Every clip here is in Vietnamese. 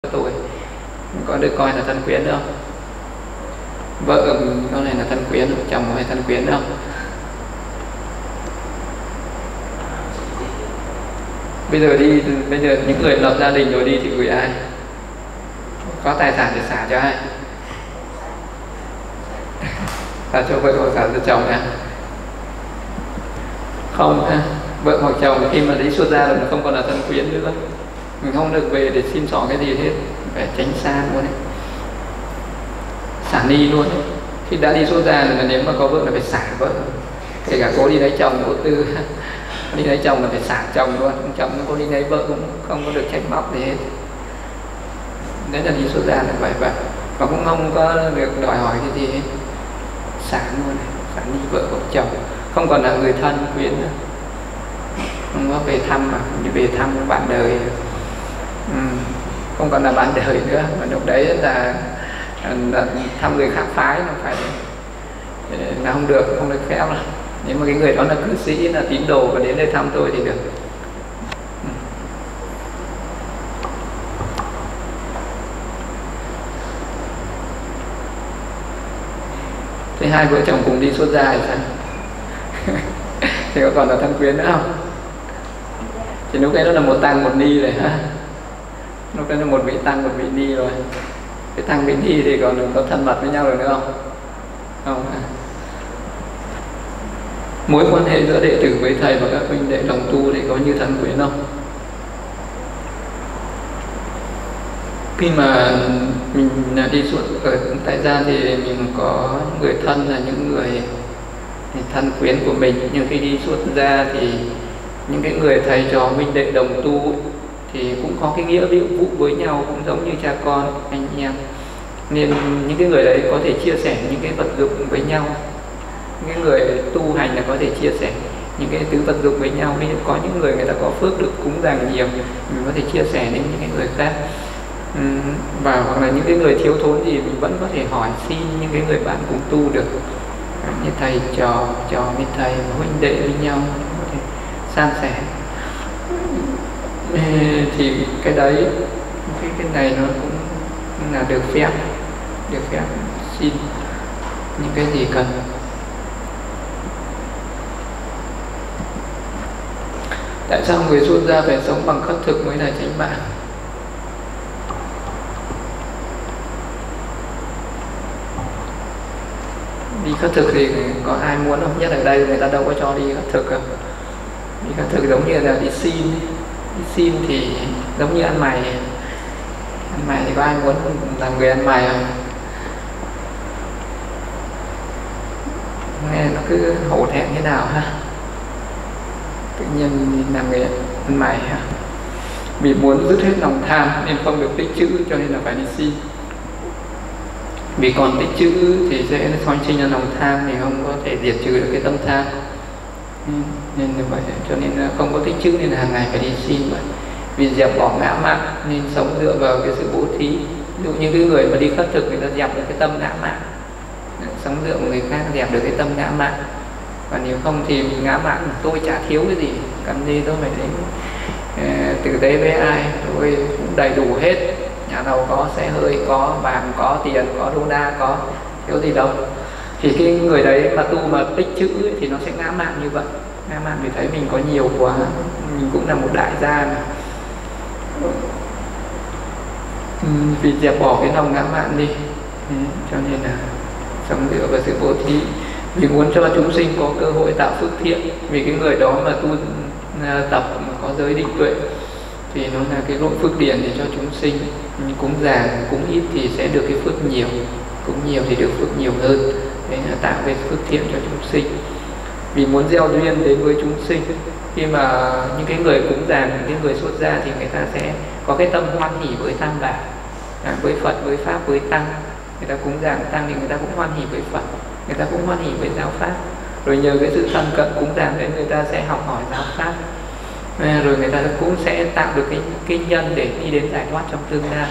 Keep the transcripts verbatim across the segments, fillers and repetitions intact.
tuổi có được coi là thân quyến đâu. Vợ con này là thân quyến, chồng có phải thân quyến đâu. Bây giờ đi, bây giờ những người lập gia đình rồi đi thì gửi ai? Có tài sản thì xả cho ai? Xả cho vợ hoặc xả cho chồng à? Không ha. Vợ hoặc chồng khi mà đi xuất gia rồi nó không còn là thân quyến nữa. Mình không được về để xin xỏ cái gì hết, phải tránh xa luôn đấy, xả ni luôn đấy. Khi đã đi xuất gia rồi là nếu mà có vợ là phải xả vợ, kể cả cô đi lấy chồng cô tư đi lấy chồng là phải xả chồng luôn, chồng cô đi lấy vợ cũng không có được trách móc gì hết. Đấy là đi xuất gia là vậy vậy, và cũng không có được đòi hỏi cái gì hết, xả luôn này, xả ni vợ hoặc chồng, không còn là người thân quyến nữa, không có về thăm mà về thăm bạn đời. Ừ, không còn là bạn đời nữa, mà lúc đấy là, là thăm người khác phái nó phải là không được, không được phép đâu. Nếu mà cái người đó là cư sĩ, là tín đồ và đến đây thăm tôi thì được. Ừ. Thế hai vợ chồng cùng đi xuất gia thì sao? Thì có còn là thân quyến nữa không? Thì lúc đấy nó là một tăng một ni rồi ha. Lúc đấy là một vị tăng một vị ni rồi. Cái tăng vị ni thì còn có thân mật với nhau rồi nữa không? Không à. Mối quan hệ giữa đệ tử với thầy và các huynh đệ đồng tu thì có như thân quyến không? Khi mà mình đi suốt ở tại gia thì mình có người thân là những người thân quyến của mình, nhưng khi đi xuất gia thì những cái người thầy trò huynh đệ đồng tu thì cũng có cái nghĩa vụ với nhau, cũng giống như cha con anh em, nên những cái người đấy có thể chia sẻ những cái vật dụng với nhau. Những cái người tu hành là có thể chia sẻ những cái thứ vật dụng với nhau. Ví dụ có những người người ta có phước được cúng dường nhiều, mình có thể chia sẻ đến những cái người khác. Uhm, và hoặc là những cái người thiếu thốn gì mình vẫn có thể hỏi xin những cái người bạn cùng tu được, như thầy trò trò với thầy và huynh đệ với nhau có thể san sẻ. Thì cái đấy, cái cái này nó cũng là được phép, được phép xin những cái gì cần. Tại sao người xuất gia phải sống bằng khất thực mới là chánh mạng? Đi khất thực thì có ai muốn không? Nhất ở đây người ta đâu có cho đi khất thực đâu. Đi khất thực giống như là đi xin. Đi xin thì giống như ăn mày. Ăn mày thì có ai muốn làm người ăn mày không? Nghe nó cứ hổ thẹn thế nào ha. Tự nhiên làm người ăn mày ha. Vì muốn dứt hết lòng tham nên không được tích trữ, cho nên là phải đi xin. Vì còn tích trữ thì sẽ soi sinh ra lòng tham, thì không có thể diệt trừ được cái tâm tham. Nên như vậy, cho nên là không có tích trữ nên là hàng ngày phải đi xin vậy. Vì dẹp bỏ ngã mạn nên sống dựa vào cái sự bố thí. Ví dụ như cái người mà đi khất thực người ta dẹp được cái tâm ngã mạn, sống dựa vào người khác dẹp được cái tâm ngã mạn. Và nếu không thì ngã mạn tôi chả thiếu cái gì, cần gì tôi phải đến uh, tử tế với ai, tôi cũng đầy đủ hết. Nhà giàu có, xe hơi có, vàng có, tiền có, đô la có, thiếu gì đâu. Thì cái người đấy mà tu mà tích trữ ấy, thì nó sẽ ngã mạn như vậy. Ngã mạn vì thấy mình có nhiều quá, mình cũng là một đại gia mà. Vì dẹp bỏ cái lòng ngã mạn đi, cho nên là sống dựa vào sự bố thí. Vì muốn cho chúng sinh có cơ hội tạo phước thiện. Vì cái người đó mà tu tập mà có giới định tuệ thì nó là cái lỗi phước điển để cho chúng sinh. Cúng dường, cúng ít thì sẽ được cái phước nhiều, cúng nhiều thì được phước nhiều hơn. Đấy là tạo cái phước thiện cho chúng sinh. Vì muốn gieo duyên đến với chúng sinh, khi mà những cái người cúng dường, những cái người xuất gia thì người ta sẽ có cái tâm hoan hỷ với tam bảo, với Phật, với Pháp, với Tăng. Người ta cúng dường Tăng thì người ta cũng hoan hỷ với Phật, người ta cũng hoan hỷ với giáo Pháp. Rồi nhờ cái sự thân cận cúng dường đấy người ta sẽ học hỏi giáo Pháp. Rồi người ta cũng sẽ tạo được cái, cái nhân để đi đến giải thoát trong tương lai.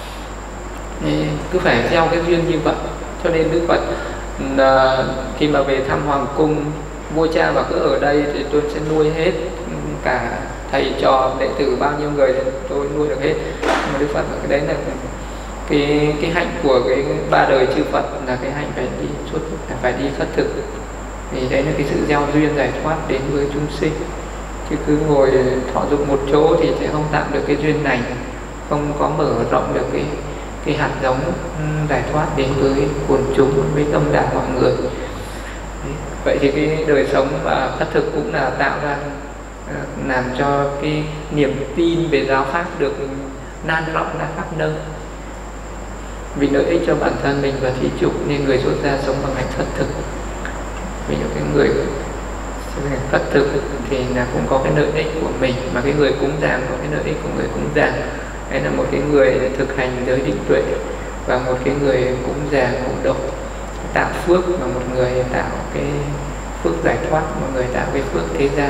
Cứ phải gieo cái duyên như vậy. Cho nên Đức Phật uh, khi mà về thăm Hoàng cung, vua cha bảo cứ ở đây thì tôi sẽ nuôi hết cả thầy trò đệ tử bao nhiêu người tôi nuôi được hết. Nhưng mà Đức Phật cái đấy là cái cái hạnh của cái ba đời chư Phật, là cái hạnh phải đi suốt, phải đi khất thực, thì đấy là cái sự gieo duyên giải thoát đến với chúng sinh. Chứ cứ ngồi thọ dụng một chỗ thì sẽ không tạo được cái duyên này, không có mở rộng được cái cái hạt giống giải thoát đến với quần chúng, với tâm đạo mọi người. Vậy thì cái đời sống và khất thực cũng là tạo ra, làm cho cái niềm tin về giáo pháp được lan rộng ra khắp nơi, vì lợi ích cho bản thân mình và thí chủ, nên người xuất gia sống bằng hạnh khất thực. Ví dụ cái người khất thực thì là cũng có cái lợi ích của mình, mà cái người cúng dường có cái lợi ích của người cúng dường. Hay là một cái người thực hành giới định tuệ và một cái người cúng dường ngộ độ tạo phước, và một người tạo cái phước giải thoát, một người tạo cái phước thế gian.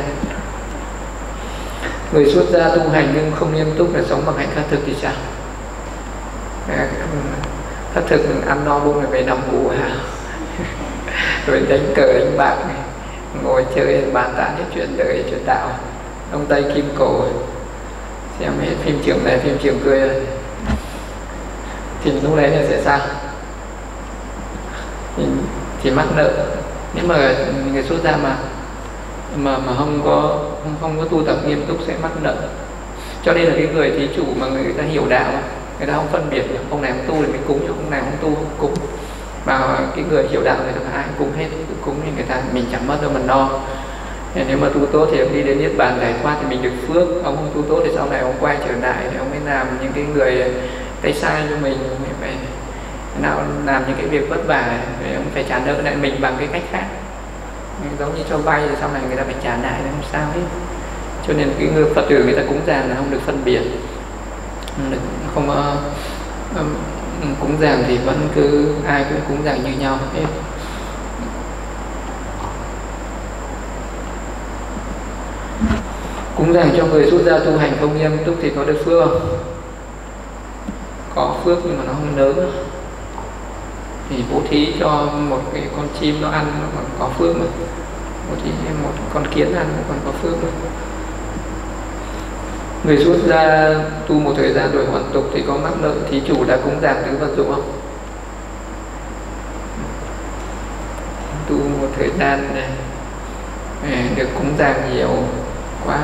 Người xuất gia tu hành nhưng không nghiêm túc là sống bằng hạnh khất thực thì sao? Khất thực ăn no luôn rồi về nằm ngủ hả? Rồi đánh cờ đánh bạc này, ngồi chơi bàn tán những chuyện đời chuyện đạo. Ông Tây Kim Cổ xem hết phim Trường này phim Trường cười rồi, thì lúc đấy là sẽ sao? Thì, thì mắc nợ. Nếu mà người xuất gia mà mà mà không có không, không có tu tập nghiêm túc sẽ mắc nợ. Cho nên là cái người thí chủ mà người ta hiểu đạo, người ta không phân biệt ông này không tu thì mình cúng, ông này không tu không cúng. Mà cái người hiểu đạo này là ai cũng cúng hết, cúng thì người ta mình chẳng mất đâu mà no. Nếu mà tu tốt thì ông đi đến niết bàn giải thoát thì mình được phước. Ông không tu tốt thì sau này ông quay trở lại thì ông mới làm những cái người cái sai cho mình, phải nào làm những cái việc vất vả thì ông phải trả nợ lại mình bằng cái cách khác. Giống như cho vay thì sau này người ta phải trả lại, không sao hết. Cho nên cái người Phật tử người ta cúng dường là không được phân biệt, không có uh, cúng dường thì vẫn cứ ai cũng cúng dường như nhau hết. Cúng dường cho người xuất gia tu hành không nghiêm túc thì có được phước không? Có phước nhưng mà nó không lớn. Thì bố thí cho một cái con chim nó ăn nó còn có phước mà, bố thí một con kiến ăn nó còn có phước mà. Người xuất gia tu một thời gian rồi hoàn tục thì có mắc nợ thí chủ đã cúng dường tứ vật dụng không? Tu một thời gian này được cúng dường nhiều quá,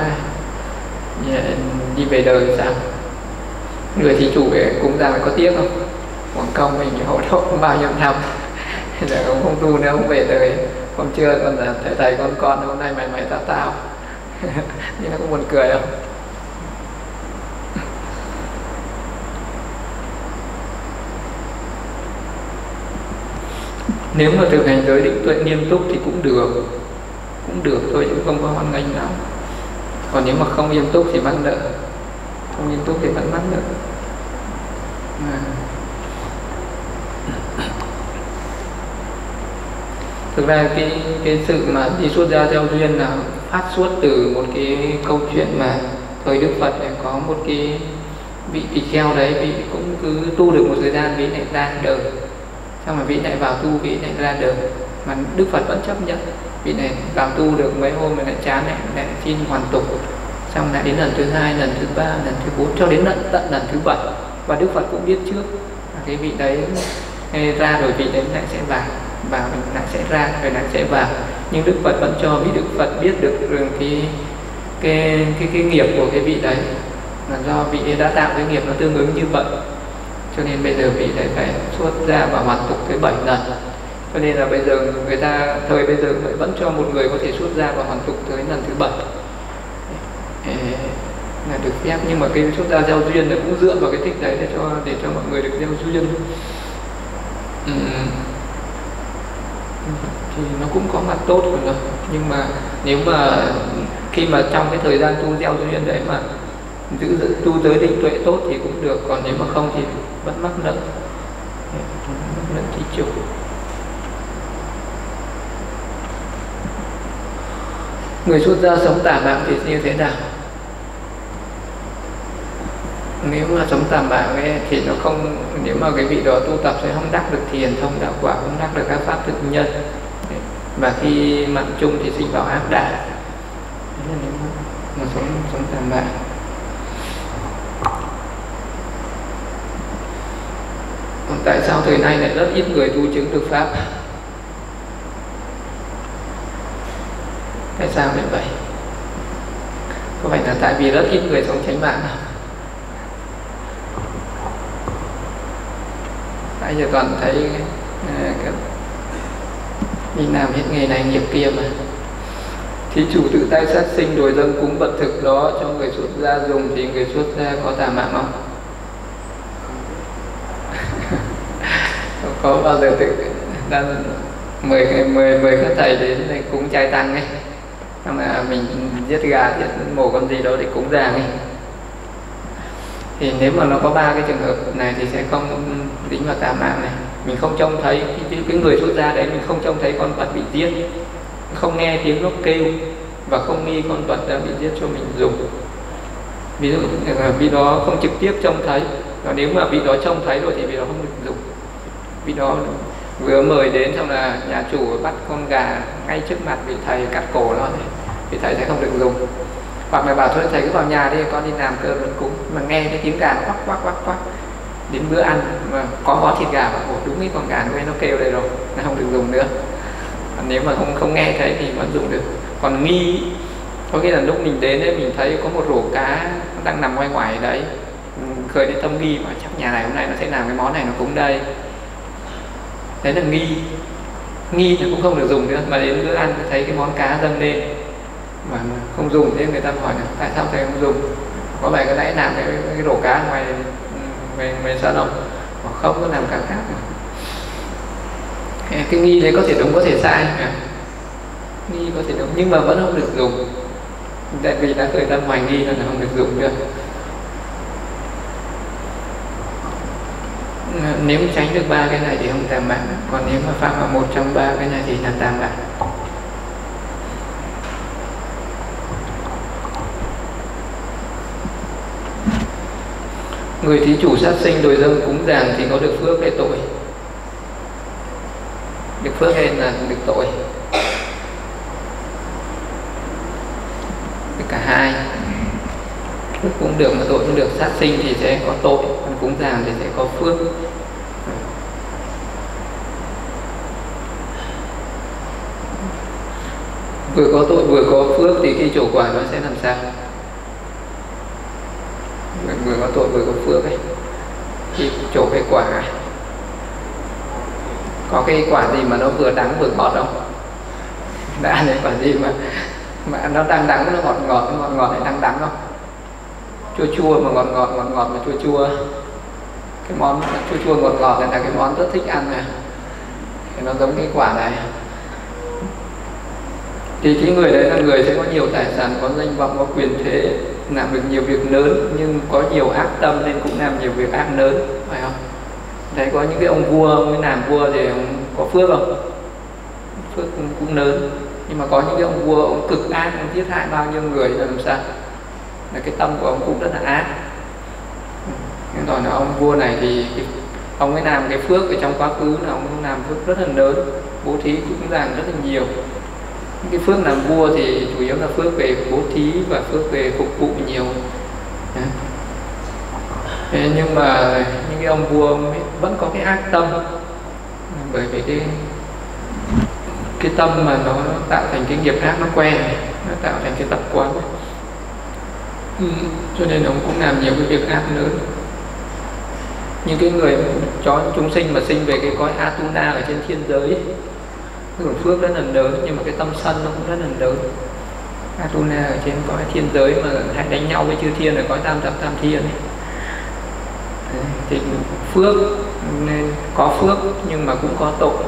đi về đời sao? Người thí chủ về cúng dường phải có tiếc không? Quảng công mình hỗ trợ bao nhiêu năm giờ ông không tu nữa, không về đời. Hôm chưa còn là thầy thầy con con, hôm nay mày mày tao tao nhưng nó có buồn cười không? Nếu mà thực hành giới định tuệ nghiêm túc thì cũng được, cũng được thôi chứ không có hoan nghênh nào. Còn nếu mà không nghiêm túc thì mắc nợ, không nghiêm túc thì vẫn mắc nợ. À. Thực ra cái cái sự mà đi xuất gia theo duyên là phát xuất từ một cái câu chuyện mà thời Đức Phật có một cái vị tỳ kheo đấy, vị cũng cứ tu được một thời gian, vị lại ra đời, xong rồi vị lại vào tu, vị lại ra đời, mà Đức Phật vẫn chấp nhận. Vị này vào tu được mấy hôm rồi lại chán, lại lại xin hoàn tục, xong lại đến lần thứ hai, lần thứ ba, lần thứ bốn, cho đến tận tận lần thứ bảy. Và Đức Phật cũng biết trước cái vị đấy ra rồi vị đấy lại sẽ vào, vào lại sẽ ra rồi lại sẽ vào. Nhưng Đức Phật vẫn cho, vì Đức Phật biết được cái cái cái cái nghiệp của cái vị đấy, là do vị ấy đã tạo cái nghiệp nó tương ứng như vậy. Cho nên bây giờ vị đấy phải xuất ra và hoàn tục tới bảy lần. Cho nên là bây giờ người ta thời bây giờ vẫn cho một người có thể xuất ra và hoàn tục tới lần thứ bảy là được phép. Nhưng mà cái xuất gia gieo duyên là cũng dựa vào cái thích đấy để cho để cho mọi người được gieo duyên. Ừ. Thì nó cũng có mặt tốt của nó. Nhưng mà nếu mà khi mà trong cái thời gian tu gieo duyên đấy mà giữ, giữ tu giới định tuệ tốt thì cũng được. Còn nếu mà không thì vẫn mắc nợ, mắc nợ thí chủ. Người xuất gia sống tà mạng thì như thế nào? Nếu mà sống tà mạng ấy, thì nó không, nếu mà cái vị đó tu tập sẽ không đắc được thiền thông đạo quả, không đắc được các pháp thực nhân, và khi mạng chung thì sinh vào ác đạo. mà sống sống tạm bạ. Còn tại sao thời nay lại rất ít người tu chứng được pháp? Tại sao lại vậy? Có phải là tại vì rất ít người sống chánh mạng không? Bây giờ toàn thấy uh, đi làm hết nghề này nghiệp kia mà. Thí chủ tự tay sát sinh rồi dâng cúng vật thực đó cho người xuất gia dùng thì người xuất gia có tà mạng không? Có bao giờ tự đang mời mời mời các thầy đến đây cúng trai tăng ấy, xong là mình giết gà giết mổ con gì đó để cúng giàng ấy, thì nếu mà nó có ba cái trường hợp này thì sẽ không dính vào tà mạng này. Mình không trông thấy cái, cái người xuất gia đấy, mình không trông thấy con vật bị giết, không nghe tiếng nó kêu và không nghi con vật đã bị giết cho mình dùng. Ví dụ vị đó không trực tiếp trông thấy, và nếu mà vị đó trông thấy rồi thì vị đó không được dùng. Vị đó vừa mời đến xong là nhà chủ bắt con gà ngay trước mặt vị thầy cắt cổ nó, vị thầy sẽ không được dùng. Hoặc là bảo thôi thầy cứ vào nhà đi, con đi làm cơm vẫn cúng, mà nghe cái tiếng gà nó quắc quắc quắc quắc đến bữa ăn mà có món thịt gà, bảo đúng cái con gà nó kêu đây rồi, nó không được dùng nữa. Còn nếu mà không không nghe thấy thì vẫn dùng được. Còn nghi có nghĩa là lúc mình đến ấy, mình thấy có một rổ cá nó đang nằm ngoài ngoài đấy, khởi đến tâm nghi mà chắc nhà này hôm nay nó sẽ làm cái món này nó cúng đây, đấy là nghi. Nghi thì cũng không được dùng nữa, mà đến bữa ăn thấy cái món cá dâng lên mà không dùng, thế người ta hỏi là tại sao thầy không dùng, có phải cái nãy làm cái, cái rổ cá ngoài ngoài ngoài sân không? Không có làm cá khác mà. Cái nghi đấy có thể đúng có thể sai, nghi có thể đúng nhưng mà vẫn không được dùng, tại vì đã khởi tâm hoài nghi nên là không được dùng được. Nếu tránh được ba cái này thì không tà mạng, còn nếu mà phạm vào một trong ba cái này thì là tà mạng. Người thí chủ sát sinh đồi dâng cúng dường thì có được phước hay tội? Được phước hay là được tội? Được cả hai. Phước cũng được mà tội cũng được. Sát sinh thì sẽ có tội, còn cúng dường thì sẽ có phước. Vừa có tội vừa có phước thì cái chủ quả nó sẽ làm sao? Vừa có tội vừa có phước ấy, thì chỗ cái quả ấy. Có cái quả gì mà nó vừa đắng vừa ngọt không? Đã ăn cái quả gì mà mà nó đang đắng nó ngọt ngọt, nó ngọt ngọt lại đang đắng không? Chua chua mà ngọt ngọt, ngọt ngọt mà chua chua. Cái món chua chua ngọt ngọt này là cái món rất thích ăn này, thì nó giống cái quả này. Thì cái người đấy là người sẽ có nhiều tài sản, có danh vọng, có quyền thế, làm được nhiều việc lớn, nhưng có nhiều ác tâm nên cũng làm nhiều việc ác lớn, phải không? Đấy, có những cái ông vua, ông ấy làm vua thì ông có phước không? Phước cũng, cũng lớn. Nhưng mà có những cái ông vua, ông cực ác, ông giết hại bao nhiêu người là làm sao? Là cái tâm của ông cũng rất là ác. Nhưng rồi là ông vua này thì ông ấy làm cái phước ở trong quá khứ là ông làm phước rất là lớn, bố thí cũng làm rất là nhiều. Cái phước làm vua thì chủ yếu là phước về bố thí và phước về phục vụ nhiều. Thế nhưng mà những cái ông vua ông vẫn có cái ác tâm, bởi vì cái cái tâm mà nó tạo thành cái nghiệp ác, nó quen, nó tạo thành cái tập quán, ừ, cho nên ông cũng làm nhiều cái việc ác lớn. Những cái người cho chúng sinh mà sinh về cái cõi Atuna ở trên thiên giới, hưởng phước rất là lớn, nhưng mà cái tâm sân nó cũng rất là lớn. Atuna ở trên cõi thiên giới mà hay đánh nhau với chư thiên ở cõi tam thập tam thiên ấy. Đấy, thì phước nên có phước nhưng mà cũng có tội,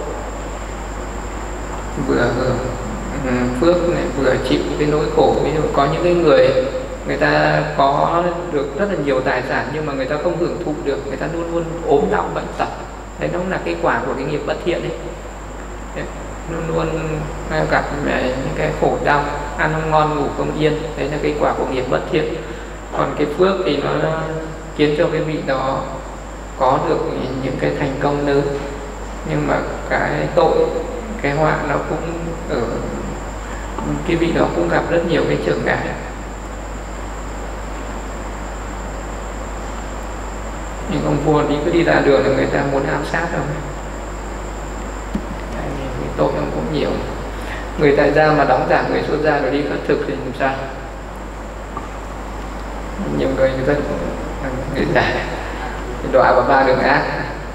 vừa hưởng phước này vừa chịu cái nỗi khổ. Ví dụ có những cái người người ta có được rất là nhiều tài sản nhưng mà người ta không hưởng thụ được, người ta luôn luôn ốm đau bệnh tật, đấy nó cũng là cái quả của cái nghiệp bất thiện ấy. Đấy, luôn luôn gặp những cái khổ đau, ăn không ngon ngủ không yên, đấy là cái quả của nghiệp bất thiện. Còn cái phước thì nó khiến cho cái vị đó có được những cái thành công lớn, nhưng mà cái tội, cái họa nó cũng ở cái vị đó cũng gặp rất nhiều cái trở ngại. Nhưng ông vua đi cứ đi ra đường là người ta muốn ám sát ông. Tội ông cũng nhiều. Người tại gia mà đóng giả người xuất gia rồi đi khất thực thì làm sao? Nhiều người người ta người ta đọa vào ba đường ác.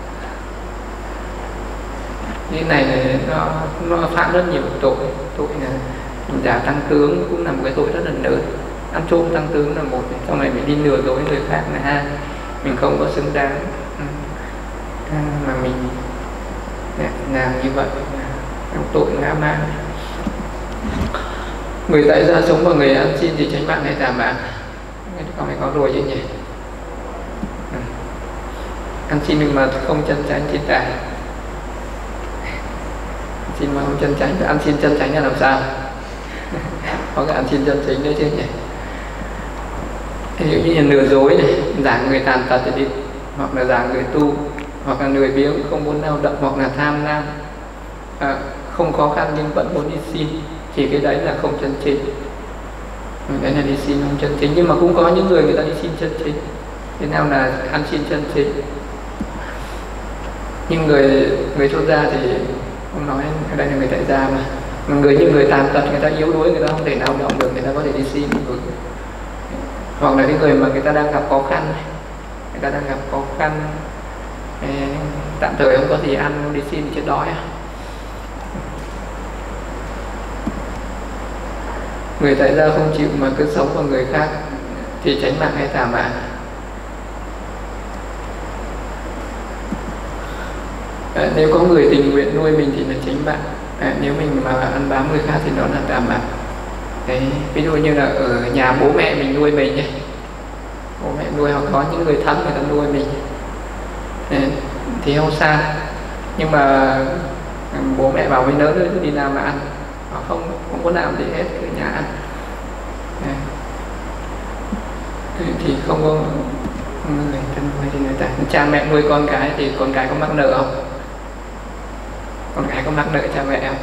Cái này nó nó phạm rất nhiều tội. Tội là giả tăng tướng cũng là một cái tội rất là lớn. Ăn trộm tăng tướng là một, trong này mình đi lừa dối người khác là hai, mình không có xứng đáng mà mình làm như vậy là tội ngã mạn. Người tại gia sống và người ăn xin thì tránh mạng hay tà mạng? Con này có rồi chứ nhỉ? Ăn xin nhưng mà không chân tránh thì tà. Xin mà không chân tránh, ăn xin chân tránh là làm sao? Có cái ăn xin chân chính đấy chứ nhỉ? Ví dụ như là lừa dối này, giả người tàn tật thì đi, hoặc là giả người tu, hoặc là lười biếng không muốn lao động, hoặc là tham lam, à, không khó khăn nhưng vẫn muốn đi xin, thì cái đấy là không chân chính. Đấy là đi xin không chân chính. Nhưng mà cũng có những người người ta đi xin chân chính. Thế nào là ăn xin chân chính? Nhưng người người xuất gia thì không nói, cái đây là người tại gia mà. Mà người như người tàn tật, người ta yếu đuối, người ta không thể lao động được, người ta có thể đi xin được. Hoặc là cái người mà người ta đang gặp khó khăn, người ta đang gặp khó khăn, tạm thời không có gì ăn, không đi xin thì chết đói. Người tại gia không chịu mà cứ sống vào người khác thì tránh mạng hay tà mạng? À, nếu có người tình nguyện nuôi mình thì là tránh mạng. À, nếu mình mà ăn bám người khác thì đó là tà mạng. Đấy, ví dụ như là ở nhà bố mẹ mình nuôi mình ấy. Bố mẹ nuôi, hoặc có những người thân người ta nuôi mình. Đấy, thì không sao. Nhưng mà bố mẹ bảo mình lớn rồi đi làm mà ăn, họ không không có làm gì hết, ở nhà ăn. Đấy. Thì không có người thân nuôi thì người ta, cha mẹ nuôi con cái thì con cái có mắc nợ không? Con cái có mắc nợ cha mẹ không?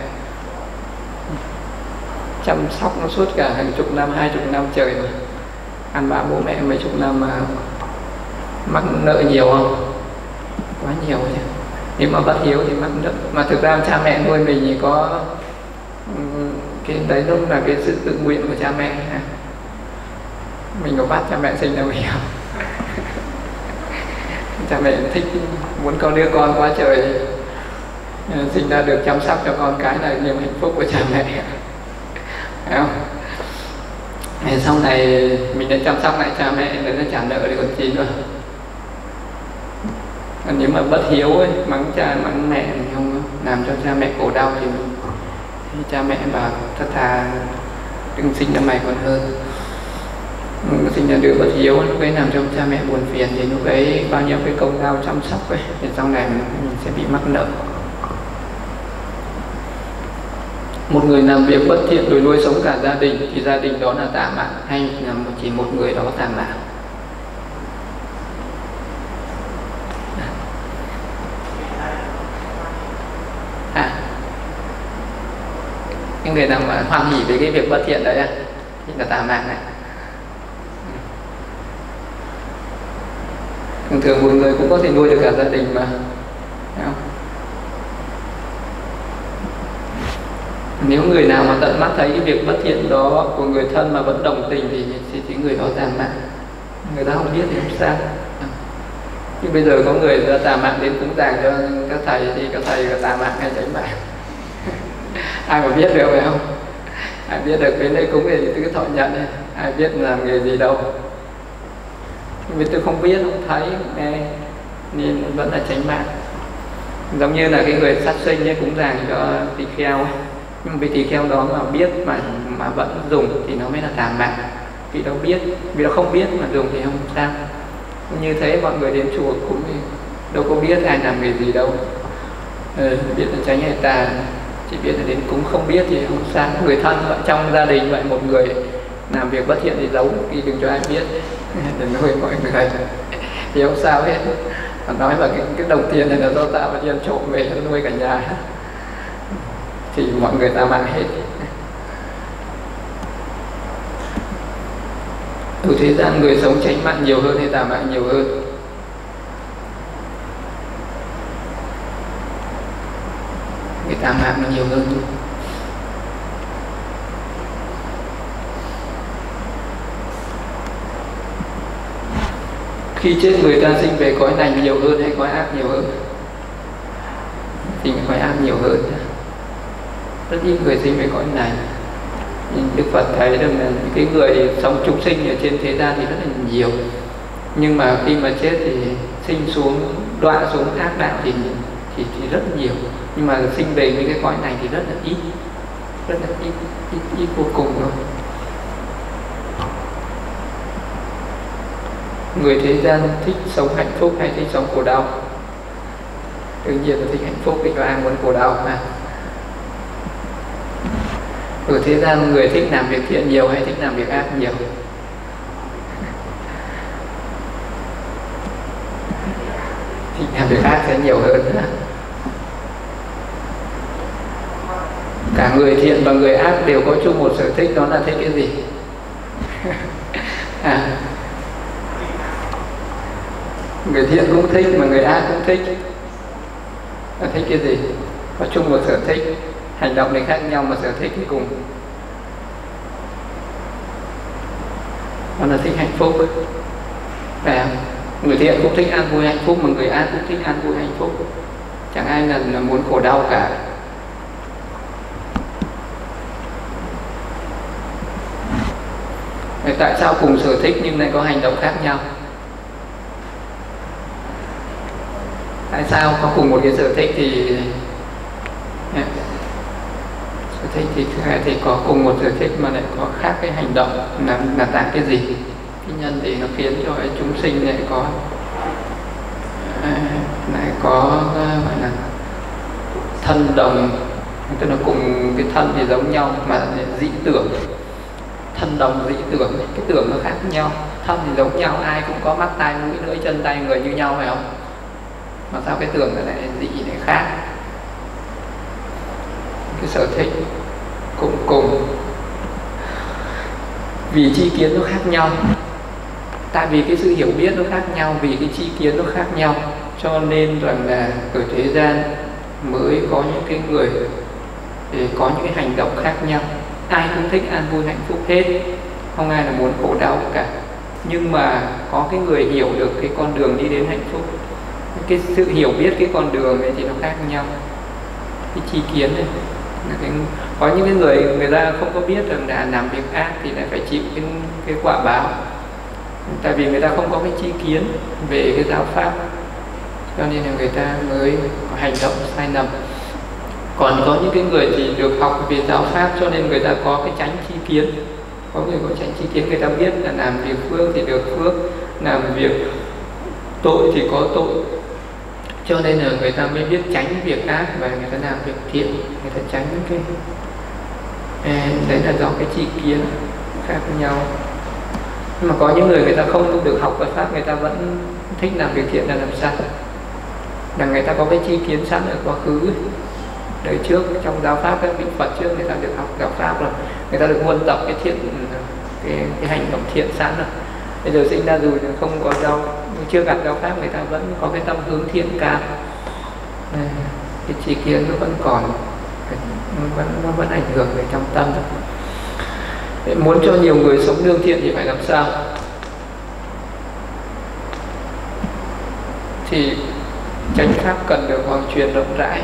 Chăm sóc nó suốt cả hàng chục năm, hai chục năm trời mà ăn bám bố mẹ mấy chục năm mà mắc nợ nhiều không? Quá nhiều chứ. Nếu mà bất hiếu thì mắc nợ. Mà thực ra cha mẹ nuôi mình thì có cái đấy, lúc là cái sự tự nguyện của cha mẹ. Mình có bắt cha mẹ sinh ra mình không? Cha mẹ thích, muốn con đứa con quá trời, sinh ra được chăm sóc cho con cái là niềm hạnh phúc của cha mẹ. Phải không? Thì sau này mình đã chăm sóc lại cha mẹ để nó trả nợ thì còn chi nữa. Nếu mà bất hiếu ấy, mắng cha mắng mẹ mình không làm cho cha mẹ khổ đau thì, thì cha mẹ bảo thật thà đừng sinh ra mày còn hơn. Sinh ra đứa bất hiếu lúc ấy làm cho cha mẹ buồn phiền thì lúc ấy bao nhiêu cái công lao chăm sóc ấy, thì sau này mình, mình sẽ bị mắc nợ. Một người làm việc bất thiện rồi nuôi sống cả gia đình thì gia đình đó là tà mạng hay là chỉ một người đó tà mạng? À, những người nào mà hoan hỉ với cái việc bất thiện đấy thì là tà mạng này. Thường thường một người cũng có thể nuôi được cả gia đình mà, thấy không? Nếu người nào mà tận mắt thấy cái việc bất thiện đó của người thân mà vẫn đồng tình thì thì, thì người đó tà mạng. Người ta không biết thì không sao. Nhưng bây giờ có người ra tà mạng đến cúng dường cho các thầy thì các thầy là tà mạng hay tránh mạng? Ai mà biết được phải không? Ai biết được đến đây cúng thì cứ thọ nhận đi. Ai biết làm nghề gì đâu. Vì tôi không biết, không thấy, nghe, nên vẫn là tránh mạng. Giống như là cái người sát sinh ấy, cúng dường cho tỳ kheo ấy. Nhưng vì tỳ kheo đó mà biết mà mà vẫn dùng thì nó mới là tà mạng. Vì đâu biết, vì nó không biết mà dùng thì không sao. Như thế mọi người đến chùa cũng đâu có biết ai làm nghề gì đâu. Ừ, biết là tránh hay tà, chỉ biết là đến cúng không biết thì không sao. Người thân vậy, trong gia đình vậy, một người làm việc bất thiện thì giấu đi, đừng cho ai biết, đừng nuôi mọi người thì không sao hết. Còn nói là cái, cái đồng tiền này là do tạo và tiền trộm về nuôi cả nhà thì mọi người tà mạng hết. Ở thế gian người sống tránh mạng nhiều hơn hay tà mạng nhiều hơn? cái tà mạng nó nhiều hơn. Khi chết người ta sinh về cõi lành nhiều hơn hay cõi ác nhiều hơn? Sinh về cõi ác nhiều hơn. Rất ít người sinh về cõi lành. Đức Phật thấy rằng là những cái người sống chúng sinh ở trên thế gian thì rất là nhiều, nhưng mà khi mà chết thì sinh xuống đọa xuống ác đạo thì, thì thì rất nhiều, nhưng mà sinh về những cái cõi này thì rất là ít, rất là ít, ít, ít vô cùng thôi. Người thế gian thích sống hạnh phúc hay thích sống khổ đau? Đương nhiên là thích hạnh phúc, thì có ai muốn khổ đau mà. Ở thế gian người thích làm việc thiện nhiều hay thích làm việc ác nhiều? Thích làm việc ác sẽ nhiều hơn. Cả người thiện và người ác đều có chung một sở thích, đó là thích cái gì? À, người thiện cũng thích mà người ác cũng thích. Là thích cái gì? Có chung một sở thích, hành động này khác nhau mà sở thích thì cùng. Đó là thích hạnh phúc. Phải không? Người thiện cũng thích an vui hạnh phúc mà người ác cũng thích an vui hạnh phúc. Chẳng ai là, là muốn khổ đau cả. Vậy tại sao cùng sở thích nhưng lại có hành động khác nhau? Tại sao có cùng một cái sở thích thì sở thích thì thì có cùng một sở thích mà lại có khác cái hành động, là là tại cái gì? Cái nhân thì nó khiến cho chúng sinh lại có lại có gọi là thân đồng, tức là cùng cái thân thì giống nhau mà dị tưởng. Thân đồng dị tưởng, cái tưởng nó khác nhau. Thân thì giống nhau, ai cũng có mắt tai mũi lưỡi chân tay người như nhau, phải không? Mà sao cái tưởng lại dị lại khác? Cái sở thích cũng cùng, vì chi kiến nó khác nhau. Tại vì cái sự hiểu biết nó khác nhau, vì cái chi kiến nó khác nhau, cho nên rằng là ở thế gian mới có những cái người thì có những cái hành động khác nhau. Ai cũng thích an vui hạnh phúc hết, không ai là muốn khổ đau cả. Nhưng mà có cái người hiểu được cái con đường đi đến hạnh phúc, cái sự hiểu biết cái con đường này thì nó khác nhau. Cái chi kiến này, cái, có những cái người người ta không có biết rằng là làm việc ác thì lại phải chịu cái, cái quả báo. Tại vì người ta không có cái chi kiến về cái giáo pháp, cho nên là người ta mới có hành động sai lầm. Còn có những cái người thì được học về giáo pháp, cho nên người ta có cái chánh chi kiến. Có người có chánh chi kiến, người ta biết là làm việc phước thì được phước, làm việc tội thì có tội, cho nên là người ta mới biết tránh việc ác và người ta làm việc thiện, người ta tránh cái đấy là do cái chi kiến khác nhau. Nhưng mà có những người người ta không được học Phật pháp, người ta vẫn thích làm việc thiện là làm sao? Là người ta có cái chi kiến sẵn ở quá khứ đời trước, trong giáo pháp các vị Phật trước người ta được học giáo pháp rồi, người ta được huân tập cái thiện, cái, cái hành động thiện sẵn rồi. Bây giờ sinh ra dù không có giáo, chưa gặp giáo pháp, người ta vẫn có cái tâm hướng thiện cao, cái chi kiến nó vẫn còn, nó vẫn, nó vẫn ảnh hưởng về trong tâm. Để muốn cho nhiều người sống lương thiện thì phải làm sao? Thì chánh pháp cần được hoàng truyền rộng rãi.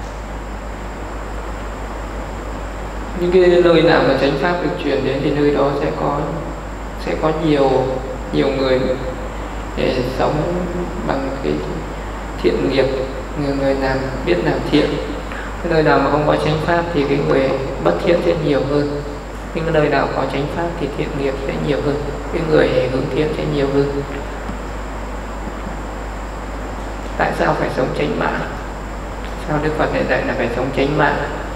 Những cái nơi nào mà chánh pháp được truyền đến thì nơi đó sẽ có sẽ có nhiều nhiều người để sống bằng cái thiện nghiệp, người người làm biết làm thiện. Cái nơi nào mà không có chánh pháp thì cái người bất thiện sẽ nhiều hơn. Nhưng cái nơi nào có chánh pháp thì thiện nghiệp sẽ nhiều hơn, cái người hướng thiện sẽ nhiều hơn. Tại sao phải sống chánh mạng? Sao Đức Phật lại dạy là phải sống chánh mạng?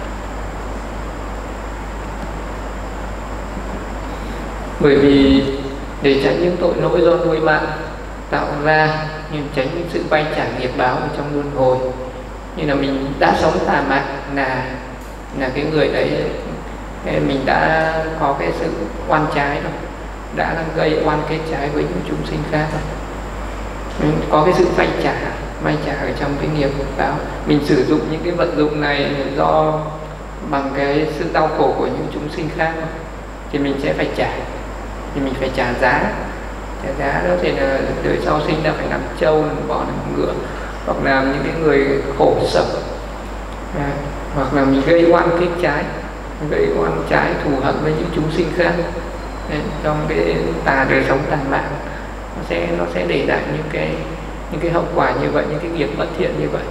Bởi vì để tránh những tội lỗi do nuôi mạng tạo ra, nhưng tránh những sự vay trả nghiệp báo ở trong luân hồi. Như là mình đã sống tà mạng là là cái người đấy mình đã có cái sự oan trái rồi, đã gây oan kết trái với những chúng sinh khác rồi. Mình có cái sự vay trả may trả ở trong cái nghiệp báo. Mình sử dụng những cái vật dụng này do bằng cái sự đau khổ của những chúng sinh khác thì mình sẽ phải trả, thì mình phải trả giá. Trả giá đó thì là đời sau sinh ra phải làm trâu, làm bò, làm ngựa, hoặc là những cái người khổ sở, à, hoặc là mình gây oan kích trái, gây oan trái thù hận với những chúng sinh khác. Đấy, trong cái tà đời sống tàn mạng nó sẽ nó sẽ để lại những cái những cái hậu quả như vậy, những cái nghiệp bất thiện như vậy.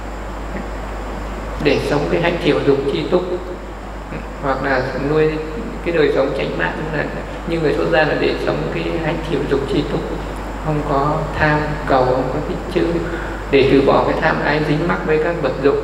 Để sống cái hạnh thiểu dục chi túc, hoặc là nuôi cái đời sống chánh mạng, là như người xuất gia là để sống cái hạnh thiểu dục chi túc, không có tham cầu, không có tích trữ, để từ bỏ cái tham ái dính mắc với các vật dụng,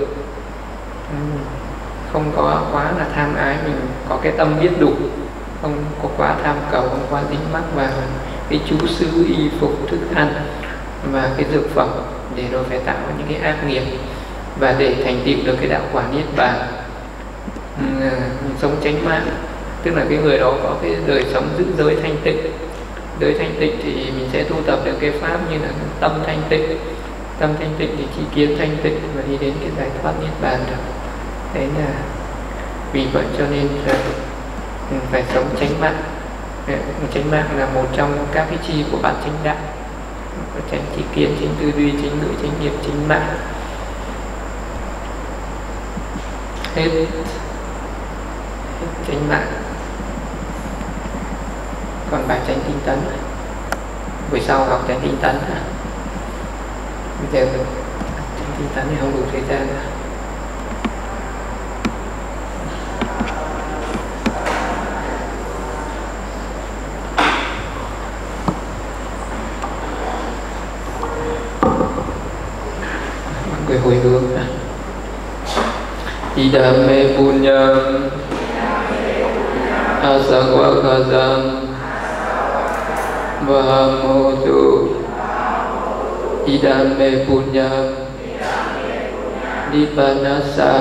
không có quá là tham ái, mình có cái tâm biết đủ, không có quá tham cầu, không quá dính mắc vào cái chú xứ, y phục, thức ăn và cái dược phẩm, để rồi phải tạo những cái ác nghiệp và để thành tựu được cái đạo quả niết bàn. Mình sống chánh mạng, tức là cái người đó có cái đời sống giữ giới thanh tịnh. Giới thanh tịnh thì mình sẽ tu tập được cái pháp như là tâm thanh tịnh. Tâm thanh tịnh thì tri kiến thanh tịnh và đi đến cái giải thoát niết bàn được. Đấy là vì vậy cho nên là mình phải sống chánh mạng. Chánh mạng là một trong các cái chi của bản chánh đạo, chánh tri kiến, chánh tư duy, chánh ngữ, chánh nghiệp, chánh mạng. Hết, hết chánh mạng. Còn bài chánh tinh tấn, buổi sau học chánh tinh tấn. Bây giờ chánh tinh tấn thì không đủ thời gian nữa. Người hồi hướng idame punyam asavakazam vahamotu idame punyam nipanasa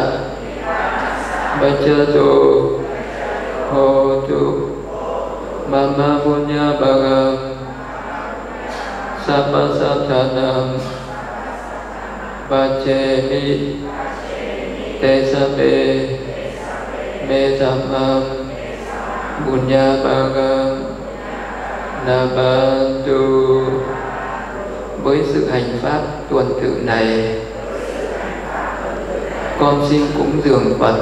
bacato hotu mama punya bagam sapasatanam Vajemi Tesabe Metamam Bunya Bagam Nabantu. Với sự hành pháp tuần tự này, con xin cúng dường Phật.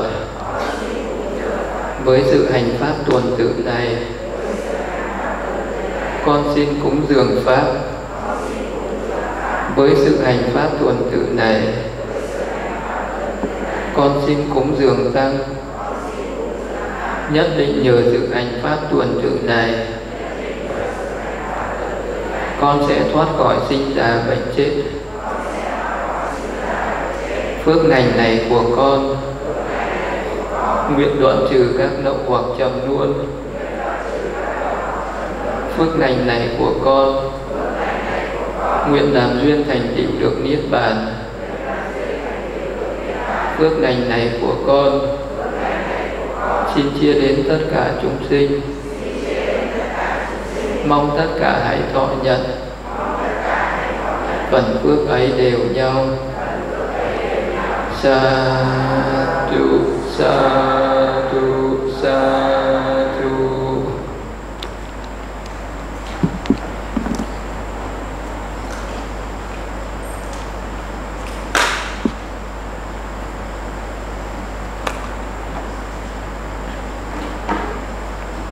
Với sự hành pháp tuần tự này, con xin cúng dường Pháp. Với sự hành pháp tuần tự này, con xin cúng dường Tăng. Nhất định nhờ sự hành pháp tuần tự này, con sẽ thoát khỏi sinh già bệnh chết. Phước ngành này của con nguyện đoạn trừ các nậu hoặc trầm luôn. Phước ngành này của con nguyện làm duyên thành tựu được niết bàn. Phước lành này của con xin chia đến tất cả chúng sinh, mong tất cả hãy thọ nhận. Phần phước ấy đều nhau. Sa tu sa